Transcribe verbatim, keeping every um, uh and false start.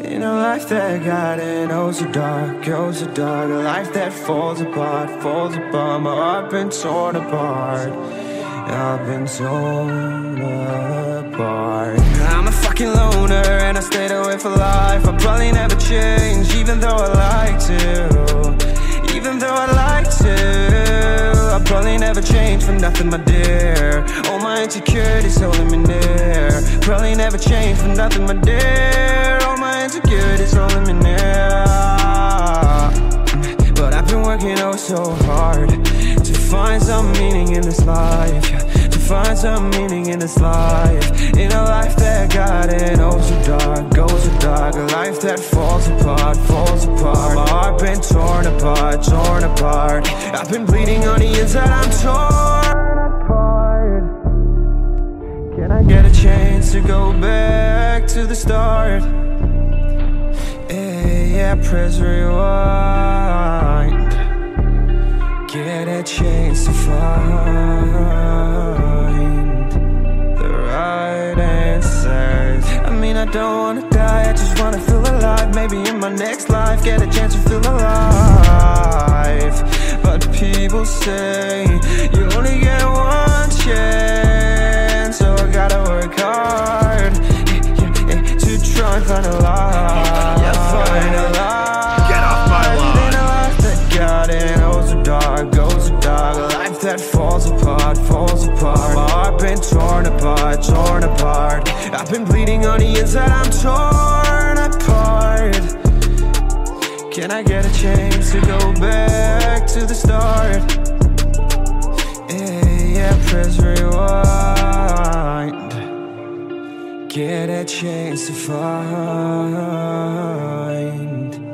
In a life that got in oh so dark, oh so dark. A life that falls apart, falls apart. My heart been torn apart, I've been torn apart. I'm a fucking loner and I stayed away for life. I'll probably never change, even though I like to. Even though I like to, I'll probably never change for nothing, my dear. All my insecurities holding me near. Probably never change for nothing, my dear. All my insecurities holding me near. But I've been working oh so hard to find some meaning in this life, to find some meaning in this life. In a life that got in oh so dark, oh so dark. A life that falls apart, falls apart. My heart been torn apart, torn apart. I've been bleeding on the inside, I'm torn apart. Can I get a chance to go back to the start? Yeah, yeah, press rewind. Get a chance to find the right answers. I mean, I don't wanna die, I just wanna feel alive. Maybe in my next life, get a chance to feel alive. But people say you only get one chance, so I gotta work hard to try and find a life. Yeah, find a life. Get off my lawn. In a life that got in oh so dark, oh so dark. A life that falls apart, falls apart. My heart been torn apart, torn apart. I've been bleeding on the inside, I'm torn apart. Can I get a chance to go back to the start? Yeah, yeah, press rewind. Get a chance to find